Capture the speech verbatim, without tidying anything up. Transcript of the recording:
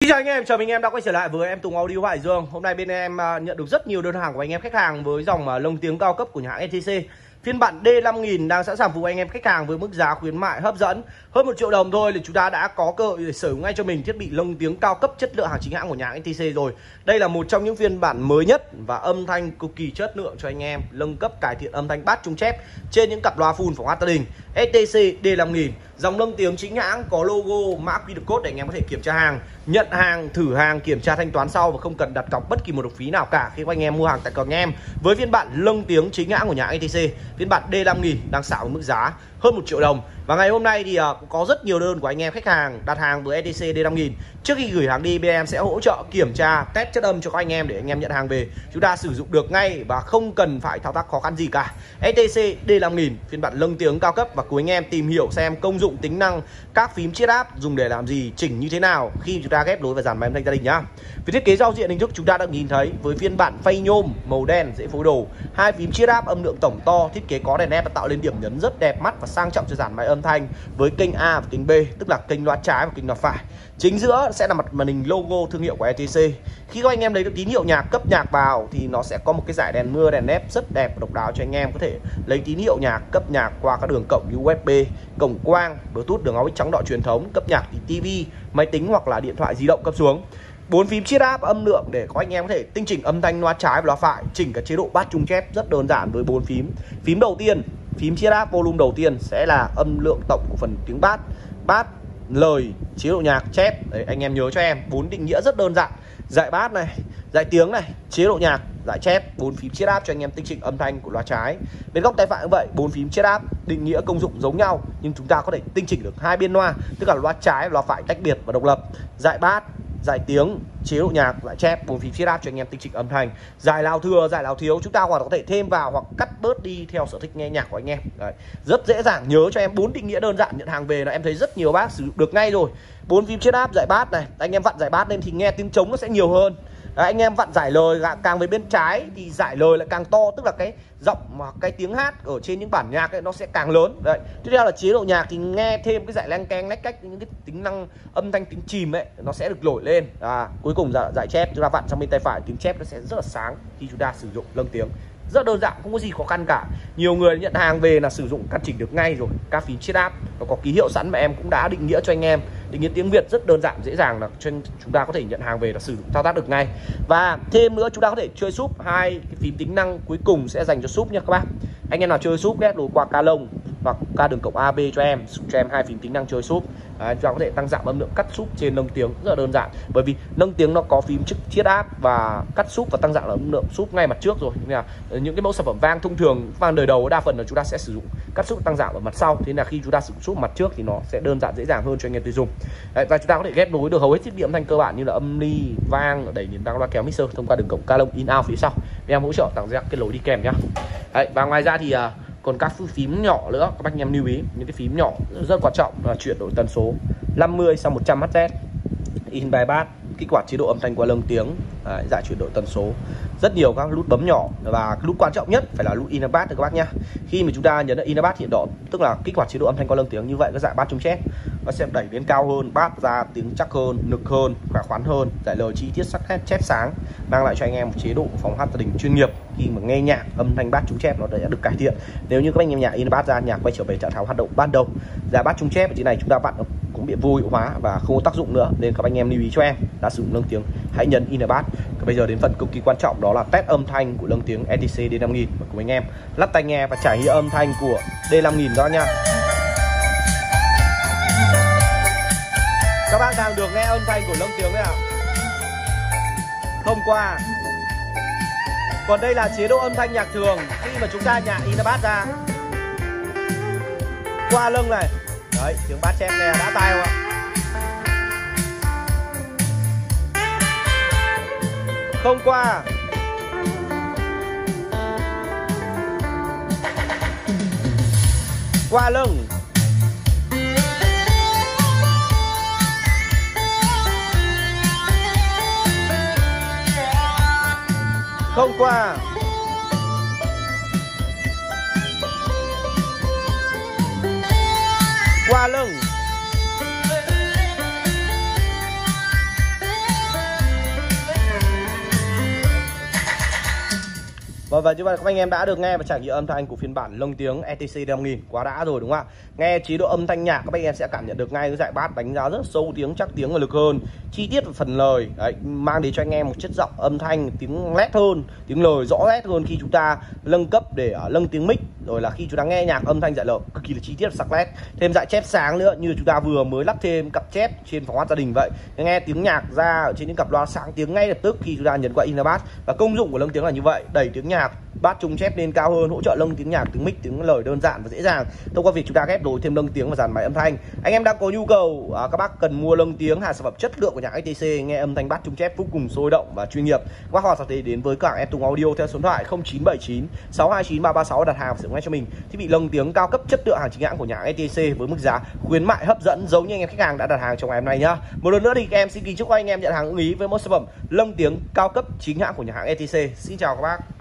Xin chào anh em, chào mừng anh em đã quay trở lại với em Tùng Audio Hải Dương. Hôm nay bên em nhận được rất nhiều đơn hàng của anh em khách hàng với dòng lồng tiếng cao cấp của nhà hãng e tê xê. Phiên bản D năm nghìn đang sẵn sàng phục vụ anh em khách hàng với mức giá khuyến mại hấp dẫn hơn một triệu đồng thôi, thì chúng ta đã có cơ hội để sở hữu ngay cho mình thiết bị lồng tiếng cao cấp chất lượng hàng chính hãng của nhà hãng e tê xê rồi. Đây là một trong những phiên bản mới nhất và âm thanh cực kỳ chất lượng cho anh em, nâng cấp cải thiện âm thanh bass trung chép trên những cặp loa full phóng hát gia đình e tê xê D năm nghìn. Dòng lồng tiếng chính hãng có logo, mã quy rờ code để anh em có thể kiểm tra hàng, nhận hàng, thử hàng, kiểm tra thanh toán sau và không cần đặt cọc bất kỳ một độc phí nào cả khi anh em mua hàng tại cửa anh em. Với phiên bản lồng tiếng chính hãng của nhà hãng e tê xê, phiên bản D năm nghìn đang xảo với mức giá hơn một triệu đồng. Và ngày hôm nay thì uh, cũng có rất nhiều đơn của anh em khách hàng đặt hàng với e tê xê D năm nghìn. Trước khi gửi hàng đi, bên em sẽ hỗ trợ kiểm tra, test chất âm cho các anh em để anh em nhận hàng về chúng ta sử dụng được ngay và không cần phải thao tác khó khăn gì cả. e tê xê D năm nghìn phiên bản lồng tiếng cao cấp, và cùng anh em tìm hiểu xem công dụng, tính năng, các phím chiết áp dùng để làm gì, chỉnh như thế nào khi chúng ta ghép nối và dàn máy âm thanh gia đình nhá. Về thiết kế giao diện hình thức chúng ta đã nhìn thấy với phiên bản phay nhôm màu đen dễ phối đồ, hai phím chiết áp âm lượng tổng to, thiết kế có đèn led và tạo lên điểm nhấn rất đẹp mắt và sang trọng cho dàn máy âm thanh với kênh A và kênh B, tức là kênh loa trái và kênh loa phải. Chính giữa sẽ là mặt màn hình logo thương hiệu của e tê xê. Khi các anh em lấy được tín hiệu nhạc, cấp nhạc vào thì nó sẽ có một cái dải đèn mưa, đèn led rất đẹp và độc đáo cho anh em có thể lấy tín hiệu nhạc, cấp nhạc qua các đường cổng u ét bê, cổng quang, Bluetooth, đường a u ích trắng đỏ truyền thống, cấp nhạc thì tivi, máy tính hoặc là điện thoại di động cấp xuống. Bốn phím chiết áp âm lượng để có anh em có thể tinh chỉnh âm thanh loa trái và loa phải, chỉnh các chế độ bass trung chép rất đơn giản với bốn phím. Phím đầu tiên, phím chiết áp volume đầu tiên sẽ là âm lượng tổng của phần tiếng bass, bass, lời, chế độ nhạc, chép. Đấy, anh em nhớ cho em bốn định nghĩa rất đơn giản: dải bass này, dải tiếng này, chế độ nhạc, dải chép. Bốn phím chiết áp cho anh em tinh chỉnh âm thanh của loa trái. Bên góc tay phải cũng vậy, bốn phím chiết áp định nghĩa công dụng giống nhau nhưng chúng ta có thể tinh chỉnh được hai bên loa, tức là loa trái và loa phải tách biệt và độc lập. Dải bass, dải tiếng, chế độ nhạc, dải chép, bốn phím chiết áp cho anh em tinh chỉnh âm thanh. Dải nào thừa, dải nào thiếu chúng ta hoàn toàn có thể thêm vào hoặc cắt bớt đi theo sở thích nghe nhạc của anh em. Đấy, rất dễ dàng, nhớ cho em bốn định nghĩa đơn giản, nhận hàng về là em thấy rất nhiều bác sử dụng được ngay rồi. Bốn phím chiết áp, dải bass này, anh em vặn dải bass lên thì nghe tiếng trống nó sẽ nhiều hơn. Đấy, anh em vặn giải lời càng về bên trái thì giải lời lại càng to, tức là cái giọng mà cái tiếng hát ở trên những bản nhạc ấy nó sẽ càng lớn. Đấy, tiếp theo là chế độ nhạc thì nghe thêm cái giải leng keng lách cách, những cái tính năng âm thanh tiếng chìm ấy nó sẽ được nổi lên. À, cuối cùng là giải chép, chúng ta vặn sang bên tay phải tiếng chép nó sẽ rất là sáng khi chúng ta sử dụng lồng tiếng. Rất đơn giản, không có gì khó khăn cả. Nhiều người nhận hàng về là sử dụng căn chỉnh được ngay rồi. Các phím chiết áp nó có ký hiệu sẵn mà em cũng đã định nghĩa cho anh em. Định nghĩa tiếng Việt rất đơn giản, dễ dàng là cho chúng ta có thể nhận hàng về là sử dụng thao tác được ngay. Và thêm nữa chúng ta có thể chơi súp. Hai cái phím tính năng cuối cùng sẽ dành cho súp nha các bác. Anh em nào chơi súp ghép nối qua ca lông hoặc ca đường cộng a bê cho em, cho em hai phím tính năng chơi súp. Đấy, chúng ta có thể tăng giảm âm lượng cắt súp trên nâng tiếng rất là đơn giản, bởi vì nâng tiếng nó có phím chức chiết áp và cắt súp và tăng giảm âm lượng súp ngay mặt trước rồi. Nên là những cái mẫu sản phẩm vang thông thường vang đời đầu đa phần là chúng ta sẽ sử dụng cắt súp tăng giảm ở mặt sau, thế là khi chúng ta sử dụng súp mặt trước thì nó sẽ đơn giản dễ dàng hơn cho anh em tiêu dùng. Đấy, và chúng ta có thể ghép nối được hầu hết thiết bị âm thanh cơ bản như là âm ly, vang, đẩy nền tăng, loa kéo, mixer thông qua đường cổng ca lông in out phía sau. Để em hỗ trợ tặng dạng kết nối đi kèm nhá. Đấy, và ngoài ra thì uh, còn các phím nhỏ nữa các bác anh em lưu ý, những cái phím nhỏ rất quan trọng là chuyển đổi tần số năm mươi sang một trăm héc, in bài bass, kích hoạt chế độ âm thanh qua lồng tiếng, đấy, giải chuyển đổi tần số, rất nhiều các nút bấm nhỏ, và nút quan trọng nhất phải là nút in bass các bác nhá. Khi mà chúng ta nhấn in bass hiện đỏ tức là kích hoạt chế độ âm thanh qua lồng tiếng, như vậy các dạng bass trung chép nó sẽ đẩy đến cao hơn, bass ra tiếng chắc hơn, nực hơn, khỏe khoắn hơn, giải lời chi tiết, sắc nét, chép sáng, mang lại cho anh em một chế độ phóng hát gia đình chuyên nghiệp. Khi mà nghe nhạc âm thanh bass trung chép nó đã được cải thiện. Nếu như các anh em nhạc in bass ra, nhạc quay trở về trạng thái hoạt động ban đầu, giá bass trung chép ở trên này chúng ta vặn cũng bị vô hiệu hóa và không có tác dụng nữa, nên các anh em lưu ý cho em đã sử dụng lồng tiếng hãy nhấn in bass. Bây giờ đến phần cực kỳ quan trọng, đó là test âm thanh của lồng tiếng e tê xê D năm nghìn. Và cùng anh em lắp tai nghe và trải nghiệm âm thanh của D năm nghìn đó nha. Các bác đang được nghe âm thanh của lồng tiếng đấy ạ. Thông qua. Còn đây là chế độ âm thanh nhạc thường, khi mà chúng ta nhạc in bass ra qua lưng này. Đấy, tiếng bass chép này đã tai không ạ? Không qua. Qua lưng. Không qua. Qua lưng. Và và như vậy các anh em đã được nghe và trải nghiệm âm thanh của phiên bản lồng tiếng e tê xê năm nghìn, quá đã rồi đúng không ạ? Nghe chế độ âm thanh nhạc các anh em sẽ cảm nhận được ngay cái dải bass đánh giá rất sâu tiếng, chắc tiếng và lực hơn, chi tiết và phần lời đấy, mang đến cho anh em một chất giọng âm thanh tiếng lét hơn, tiếng lời rõ nét hơn khi chúng ta nâng cấp để uh, nâng tiếng mic, rồi là khi chúng ta nghe nhạc âm thanh dải lợn cực kỳ là chi tiết và sắc nét, thêm dải chép sáng nữa, như chúng ta vừa mới lắp thêm cặp chép trên phòng hát gia đình vậy. Nghe tiếng nhạc ra ở trên những cặp loa sáng tiếng ngay lập tức khi chúng ta nhấn qua in bass. Và công dụng của lồng tiếng là như vậy, đẩy tiếng nhạc bass trung chép lên cao hơn, hỗ trợ lâng tiếng nhạc, tiếng mic, tiếng lời đơn giản và dễ dàng thông qua việc chúng ta ghép nối thêm lâng tiếng và dàn máy âm thanh. Anh em đang có nhu cầu, à, các bác cần mua lâng tiếng hàng sản phẩm chất lượng của nhạc e tê xê, nghe âm thanh bass trung chép vô cùng sôi động và chuyên nghiệp, các bác hoàn toàn thể đến với cửa hàng Em Tùng Audio theo số điện thoại không chín bảy chín sáu hai chín ba ba sáu đặt hàng và sử dụng ngay cho mình thiết bị lâng tiếng cao cấp chất lượng hàng chính hãng của nhạc e tê xê với mức giá khuyến mại hấp dẫn giống như anh em khách hàng đã đặt hàng trong ngày hôm nay nhá. Một lần nữa thì em xin kính chúc anh em nhận hàng ưng ý với một sản phẩm lâng tiếng cao cấp chính hãng của nhà hàng e tê xê. Xin chào các bác.